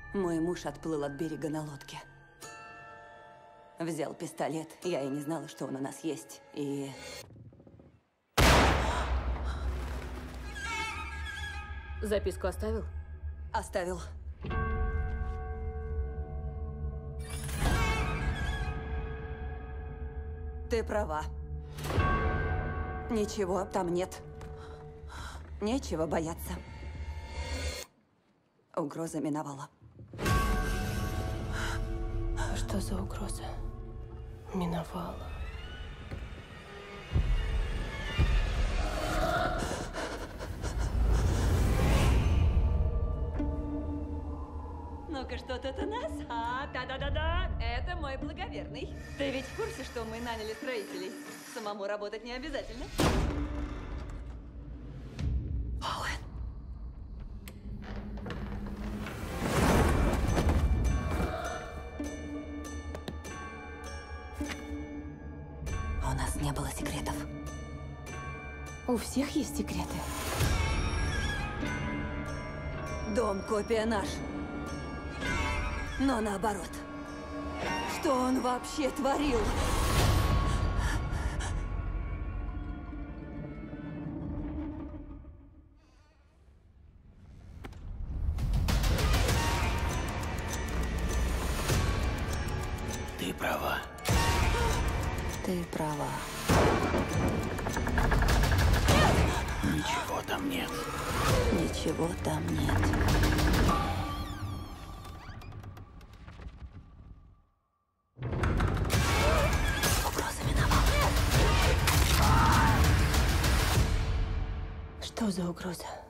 Мой муж отплыл от берега на лодке. Взял пистолет. Я и не знала, что он у нас есть. И... Записку оставил? Оставил. Ты права. Ничего там нет. Нечего бояться. Угроза миновала. Что за угроза? Миновала. Ну-ка, что тут у нас? Да-да-да-да! Это мой благоверный. Ты ведь в курсе, что мы наняли строителей? Самому работать не обязательно. Оуэн. У нас не было секретов. У всех есть секреты. Дом копия наш. Но наоборот. Что он вообще творил? Ты права. Ты права. Ничего там нет. Ничего там нет. Угроза миновала. Что за угроза?